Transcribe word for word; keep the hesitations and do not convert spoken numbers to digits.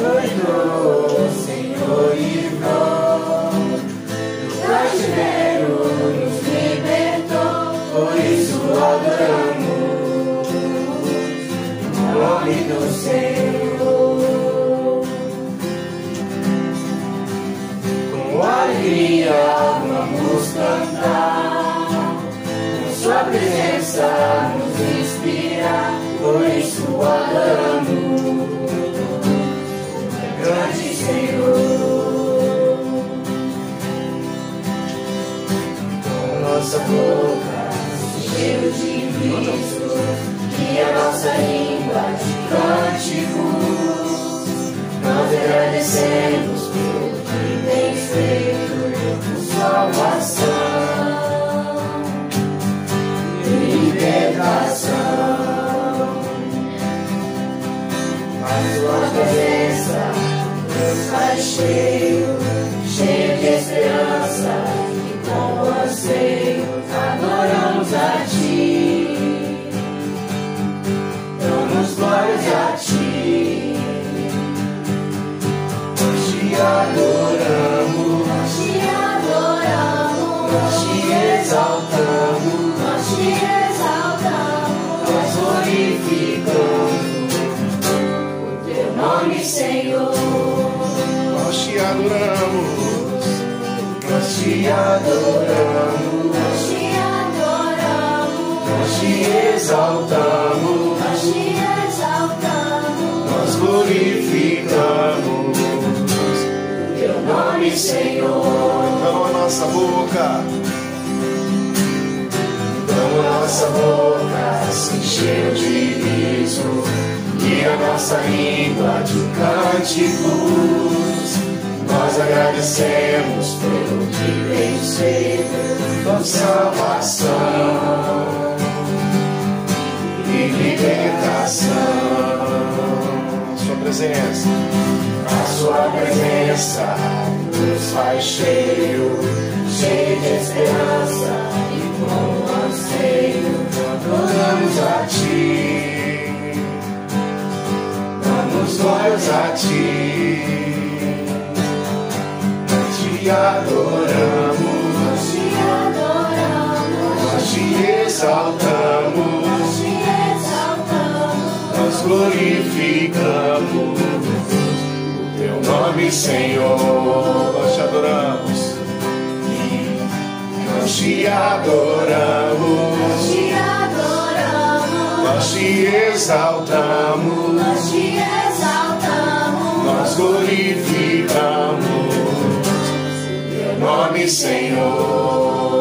cuidou, o Senhor livrou, do cativeiro nos libertou, por isso adoramos o nome do Senhor. Com alegria vamos cantar, com sua presença nos inspira, por isso adoramos o grande Senhor. Com nossa boca cheio de riso e a nossa língua de cânticos, nós agradecemos pelo que tens feito por salvação e libertação. A tua presença nos faz cheio, cheio de esperança, e com anseio adoramos a ti. Damos glórias a ti, nós te adoramos, nós te adoramos, nós te exaltamos, nós te exaltamos, nós glorificamos o teu nome, Senhor. Nós te adoramos, Nós te adoramos, nós te adoramos, nós te exaltamos, nós te exaltamos, nós glorificamos o teu nome, Senhor. então a nossa boca, Então a nossa boca se encheu de riso e a nossa língua de cânticos. Nós agradecemos pelo que tens feito, por salvação e libertação. sua presença, A sua presença nos faz cheio, cheio de esperança, e com anseio adoramos a ti, damos glórias a ti. Nós te adoramos, nós te adoramos, nós te exaltamos, nós te exaltamos, nós glorificamos o teu nome, Senhor. nós te adoramos, Nós te adoramos, nós te adoramos, nós te exaltamos, nós te exaltamos, nós glorificamos o teu nome, Senhor.